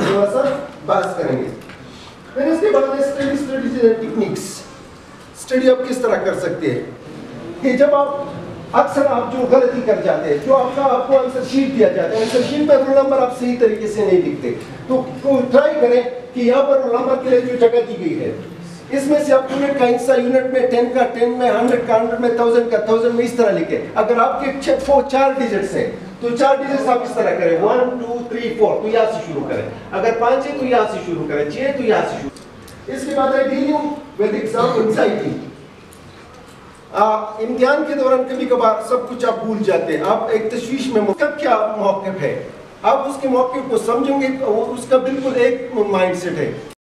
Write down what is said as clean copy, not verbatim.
थोड़ा सा बात करेंगे। फिर इसके बाद study strategies and techniques. Study आप किस तरह कर सकते हैं कि जब आप अक्सर आप जो गलती कर जाते हैं, जो आपको आंसर शीट दिया जाता है, आंसर शीट में रोल नंबर आप सही तरीके से नहीं लिखते, तो ट्राई करें कि यहाँ पर रोल नंबर के लिए जो जगह दी गई है, इसमें से आप यूनिट का हिस्सा यूनिट में 10 का 10 में, 100 का 100 में, 1000 का 1000 में, इस तरह लिखे। अगर आपके 4 डिजिट्स हैं तो 4 डिजिट्स आप इस तरह करें 1 2 3 4, तो यहाँ से शुरू करें। अगर 5 है तो यहाँ से शुरू करें, 6 तो यहाँ से शुरू। इसके बाद है डीलिंग विद एग्जाम एंजाइटी। इम्तिहान के दौरान कभी कभार सब कुछ आप भूल जाते हैं, आप एक तशवीश में, क्या मौक़िफ़ है, आप उसके मौक़िफ़ को समझेंगे, उसका बिल्कुल एक माइंड सेट है